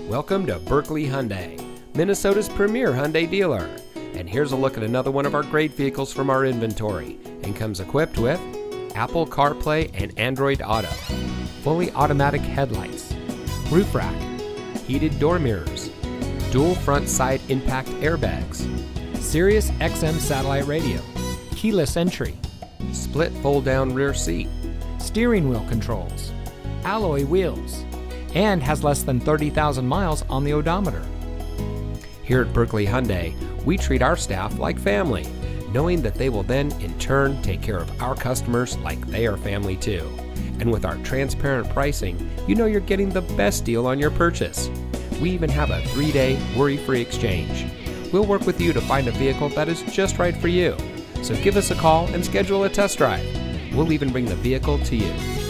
Welcome to Buerkle Hyundai, Minnesota's premier Hyundai dealer. And here's a look at another one of our great vehicles from our inventory, and comes equipped with Apple CarPlay and Android Auto, fully automatic headlights, roof rack, heated door mirrors, dual front side impact airbags, Sirius XM satellite radio, keyless entry, split fold-down rear seat, steering wheel controls, alloy wheels, and has less than 30,000 miles on the odometer. Here at Buerkle Hyundai, we treat our staff like family, knowing that they will then, in turn, take care of our customers like they are family too. And with our transparent pricing, you know you're getting the best deal on your purchase. We even have a 3-day worry-free exchange. We'll work with you to find a vehicle that is just right for you. So give us a call and schedule a test drive. We'll even bring the vehicle to you.